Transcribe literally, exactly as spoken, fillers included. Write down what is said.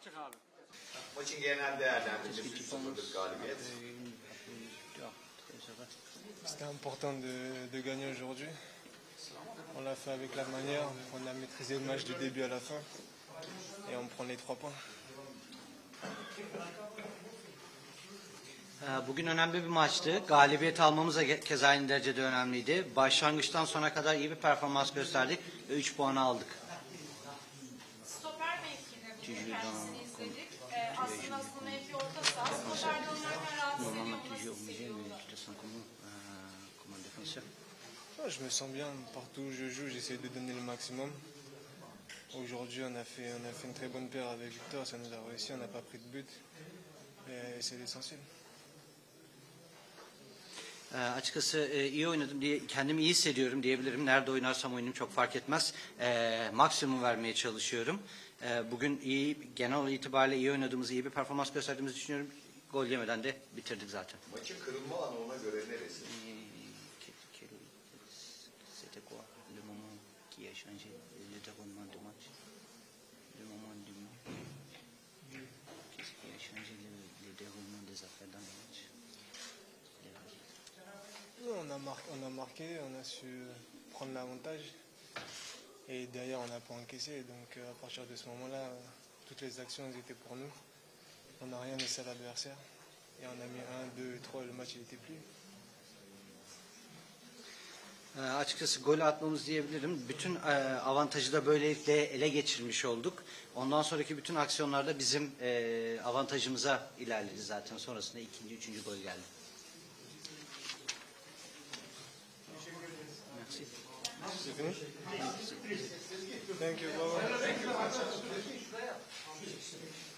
Açık abi. Maçın genel değerlendirmesi üç sıfırlık galibiyet. C'était important de, de gagner aujourd'hui. On l'a fait avec la manière, on a maîtrisé le match du début à la fin et on prend les trois points. Bugün önemli bir maçtı. Galibiyet almamız da keza aynı derecede önemliydi. Başlangıçtan sona kadar iyi bir performans gösterdik ve üç puanı aldık. Stoper mevkinde kendisini izledik. Ee, aslında asıl mevki orta saha. Stoperde oynarken rahatsız ediyor. Nasıl hissediyor? Je me sens bien, partout où je joue, j'essaie de donner le maximum. Aujourd'hui, on a fait, on a fait une très bonne paire avec Victor, ça nous a réussi, on n'a pas pris de but. Et c'est l'essentiel. E, açıkçası e, iyi oynadım diye kendimi iyi hissediyorum diyebilirim. Nerede oynarsam oynayayım çok fark etmez. E, maksimum vermeye çalışıyorum. E, bugün iyi, genel itibariyle iyi oynadığımızı, iyi bir performans gösterdiğimizi düşünüyorum. Gol yemeden de bitirdik zaten. Maçın kırılma alanı ona göre neresi? C'était quoi le moment qui a changé le déroulement du match? Le moment du match. Qu'est-ce qui a changé le, le déroulement des affaires dans le match? On a, marqué, on a marqué, on a su prendre l'avantage et derrière on n'a pas encaissé. Donc à partir de ce moment-là, toutes les actions étaient pour nous. On n'a rien laissé à l'adversaire et on a mis un, deux, trois, le match il était plus. E, açıkçası gol atmamız diyebilirim. Bütün e, avantajı da böylelikle ele geçirmiş olduk. Ondan sonraki bütün aksiyonlarda bizim e, avantajımıza ilerledi zaten. Sonrasında ikinci, üçüncü gol geldi. Merci. C'est fini? Thank you. Bye bye.